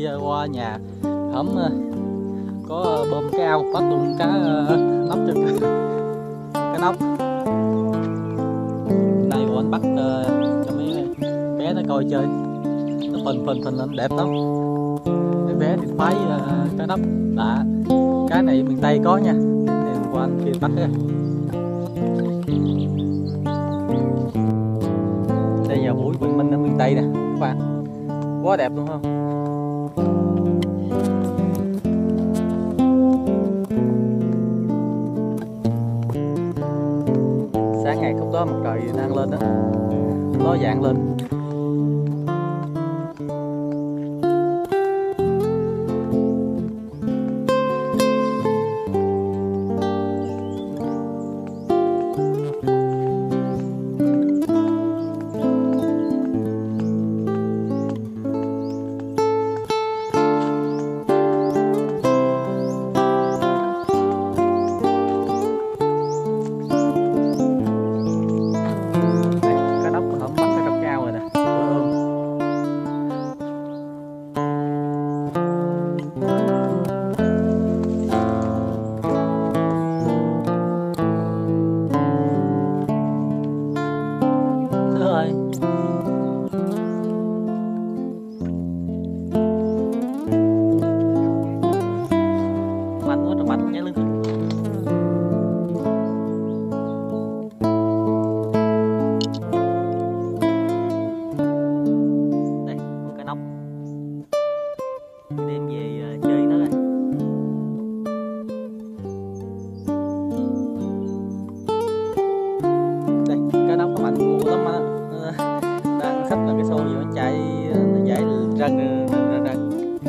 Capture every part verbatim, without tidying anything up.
đi qua nhà hổm có bơm cái ao bắt luôn cá nóc cho cái nóc. Đây của anh bắt cho mấy bé nó coi chơi, nó phình phình phình lên đẹp lắm. Mấy bé thì phái cá nóc đã, cái này miền Tây có nha, nên của anh kia bắt á. Đây giờ buổi bình minh ở miền Tây nè các bạn, quá đẹp luôn không? Sáng ngày khúc đó mặt trời đang lên đó, ló dạng lên. Đem về chơi nó rồi. Đây cá nóc nó mạnh ngu lắm á, đang xách vào cái xô vừa nó chạy, nó nhảy rần rần rần.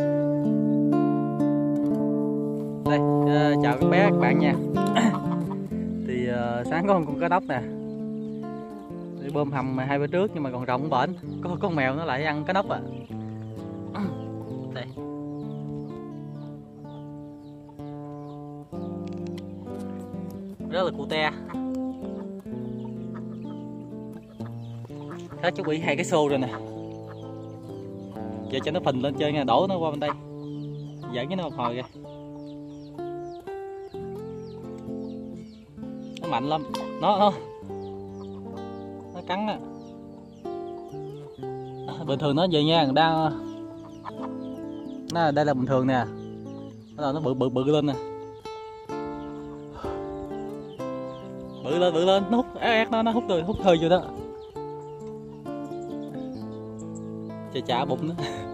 Đây uh, chào các bé các bạn nha. Thì uh, sáng có một con cá nóc nè, đi bơm hầm hai bữa trước nhưng mà còn rộng bển, có con mèo nó lại ăn cá nóc à. Đây rất là cute. Hết chuẩn bị hai cái xô rồi nè, giờ cho nó phình lên chơi nha, đổ nó qua bên đây, dẫn cái nó một hồi kìa. Nó mạnh lắm, nó nó nó cắn á. Bình thường nó về nha, đang nó đây là bình thường nè, nó nó bự bự bự lên nè, bự lên bự lên, nó hút ép ép nó nó hút rồi, hút hơi vô đó, chà chà bụng nữa.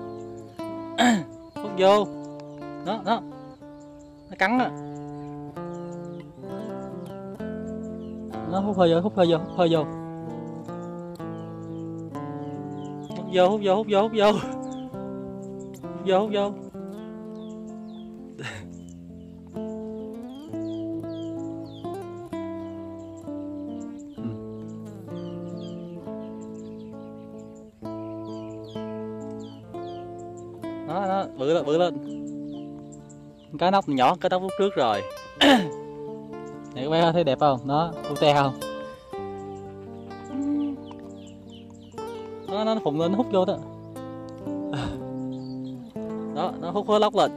Hút vô đó đó, nó cắn á, nó hút hơi vô, hút hơi vô, hút hơi vô, hút vô hút vô hút vô hút vô hút vô hút vô. Đó, đó, bự lên, bự lên. Cá nóc nhỏ, cá nóc lúc trước rồi. Này các bé thấy đẹp không? Đó, cute không? Nó, nó phùng lên, nó hút vô đó. Đó, nó hút khối lóc lên.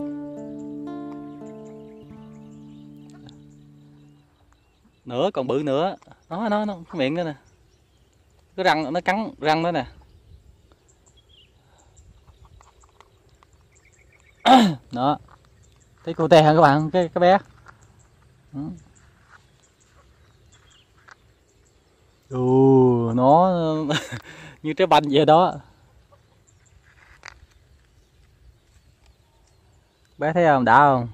Nữa, còn bự nữa. Đó, nó, nó, cái miệng đó nè. Cái răng, nó cắn răng đó nè. Đó, thấy cute hả các bạn, cái cái bé. Ừ, nó như trái banh vậy đó. Bé thấy không, đã không?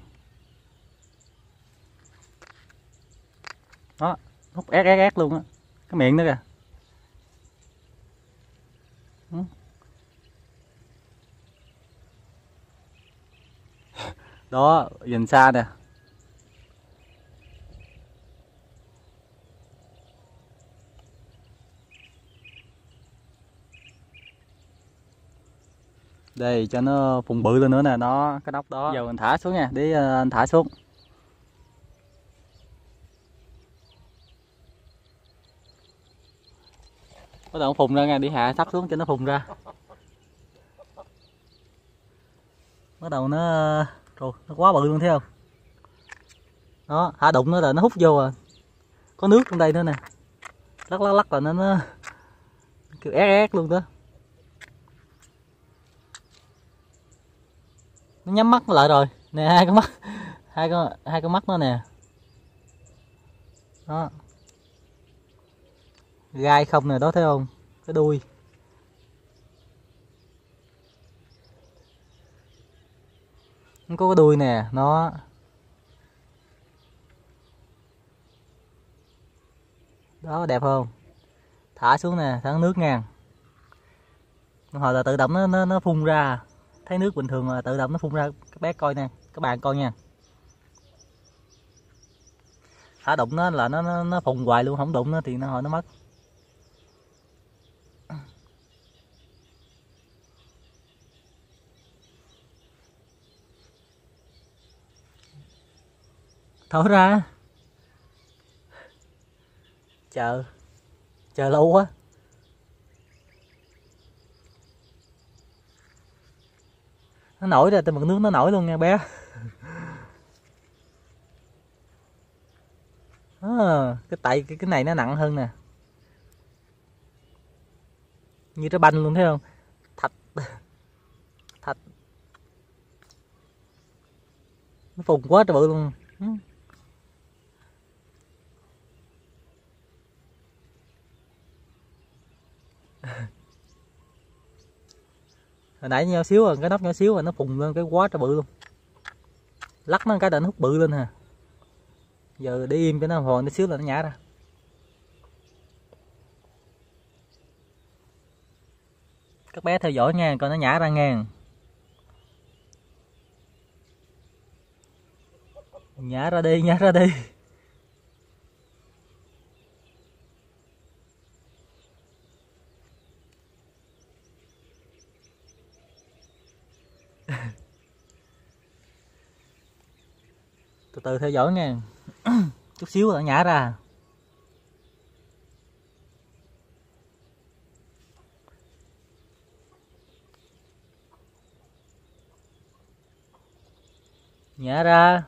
Đó, hút ét ét ét luôn á, cái miệng nữa kìa. Đó, nhìn xa nè. Đây cho nó phùng bự lên nữa nè, nó cái nóc đó. Giờ mình thả xuống nha, để anh thả xuống. Bắt đầu phùng ra nha, đi hạ sắp xuống cho nó phùng ra. Bắt đầu nó rồi nó quá bự luôn, thấy không? Đó, hạ đụng nó là nó hút vô à. Có nước trong đây nữa nè, lắc lắc lắc là nó, nó kiểu ép ép luôn đó. Nó nhắm mắt lại rồi nè, hai con mắt, hai con hai con mắt nó nè. Đó, gai không nè, đó thấy không, cái đuôi. Nó có cái đuôi nè, nó đó, đẹp không? Thả xuống nè, thả nước ngang, hồi là tự động nó nó nó phun ra, thấy nước bình thường là tự động nó phun ra. Các bé coi nè, các bạn coi nha. Thả đụng nó là nó nó, nó phun hoài luôn, không đụng nó thì nó hồi nó mất. Thổi ra, chờ chờ lâu quá. Nó nổi ra từ mặt nước, nó nổi luôn nha bé. À, cái tại cái, cái này nó nặng hơn nè, như trái banh luôn, thấy không? Thạch thạch nó phùng quá trời bự luôn. Hồi nãy nhỏ xíu rồi, cái nóc nhỏ xíu rồi nó phùng lên cái quá trời bự luôn. Lắc nó cái định hút bự lên hả. Giờ để im cho nó hồi nó xíu là nó nhả ra. Các bé theo dõi nha, coi nó nhả ra ngang. Nhả ra đi, nhả ra đi. Từ từ theo dõi nha. Chút xíu là nó nhả ra. Nhả ra.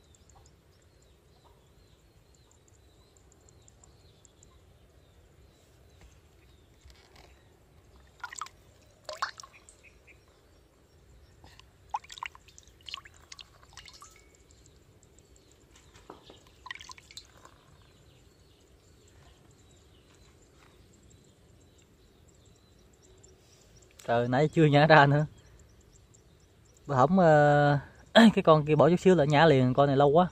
Trời, nãy chưa nhả ra nữa. Bà hổng uh, cái con kia bỏ chút xíu là nhả liền, con này lâu quá.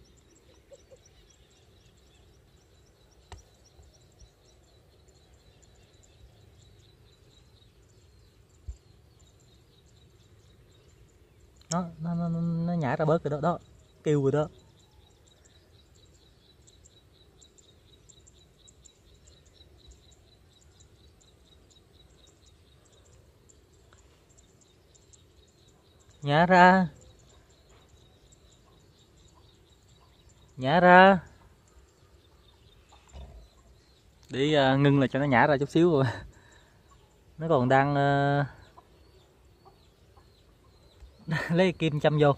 Nó nó nó, nó nhả ra bớt rồi đó, đó kêu rồi đó. Nhả ra, nhả ra. Để uh, ngưng lại cho nó nhả ra chút xíu rồi. Nó còn đang uh, lấy kim châm vô.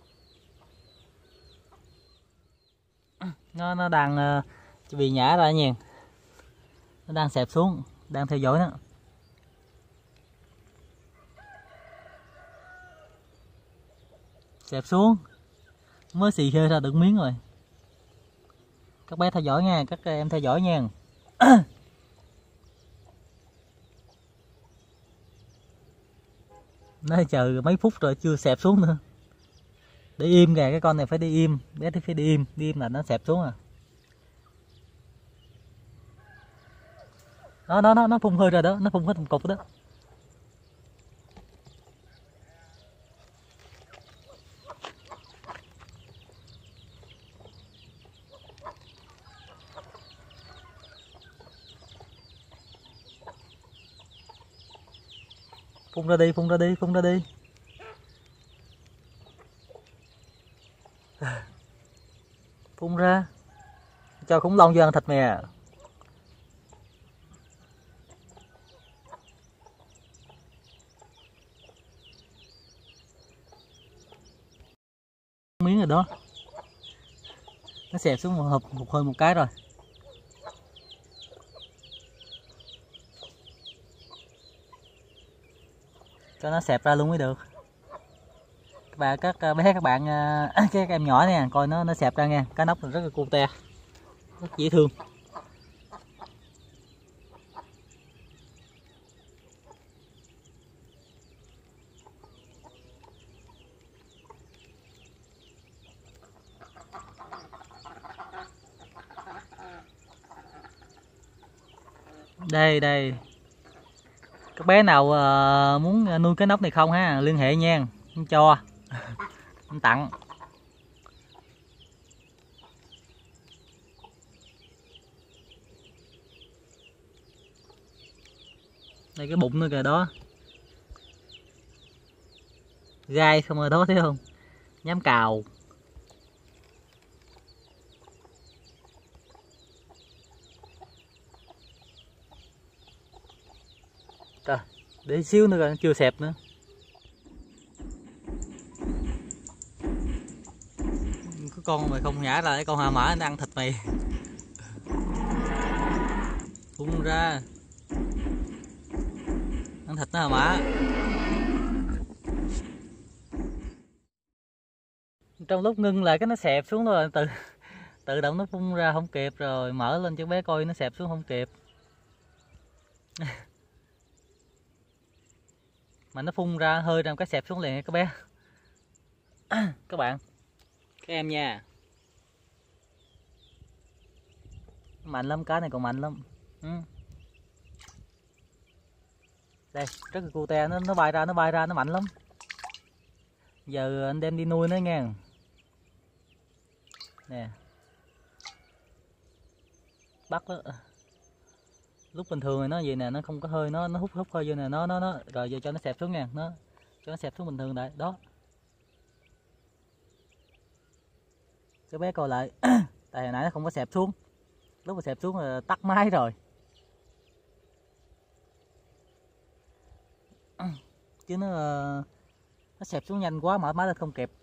Nó nó đang uh, vì nhả ra nha. Nó đang xẹp xuống, đang theo dõi nó. Xẹp xuống, mới xì khơi ra được miếng rồi. Các bé theo dõi nha, các em theo dõi nha. Nó chờ mấy phút rồi chưa xẹp xuống nữa. Để im kìa, cái con này phải đi im, bé thì phải đi im, đi im là nó xẹp xuống à. Đó, đó, nó, nó phun hơi ra đó, nó phun hết một cục đó. Phun ra đi, phun ra đi, phun ra đi. Phun ra. Cho khủng long vô ăn thịt mè. miếng rồi đó, nó xẹp xuống một hộp một hơi một cái rồi. Cho nó xẹp ra luôn mới được. Các bạn, các bé các bạn các em nhỏ nè, coi nó nó xẹp ra nha, cá nóc rất là cute, rất dễ thương. Đây đây, các bé nào uh, muốn nuôi cái nóc này không ha, liên hệ nha, không cho không tặng. Đây cái bụng nữa kìa đó, gai không rồi đó, thấy không, nhám cào. Trời, để xíu nữa rồi, chưa xẹp nữa. Có con mày không nhả ra, cái con hà mã nó ăn thịt mày. Phun ra ăn thịt nó hà mã. Trong lúc ngưng lại cái nó xẹp xuống rồi, tự tự động nó phun ra không kịp, rồi mở lên cho bé coi nó xẹp xuống không kịp. Mà nó phun ra hơi ra cái xẹp xuống liền các bé. Các bạn, các em nha, mạnh lắm, cá này còn mạnh lắm. Ừ. Đây rất là cute, nó nó bay ra nó bay ra nó mạnh lắm. Giờ anh đem đi nuôi nó nha. Nè, bắt đó. Lúc bình thường thì nó vậy nè, nó không có hơi, nó nó hút hút hơi vô nè, nó nó nó rồi giờ cho nó xẹp xuống nha, nó cho nó xẹp xuống bình thường đấy đó. Cái bé coi lại. Tại hồi nãy nó không có xẹp xuống, lúc mà xẹp xuống là tắt máy rồi. Chứ nó nó xẹp xuống nhanh quá, mở máy lên không kịp.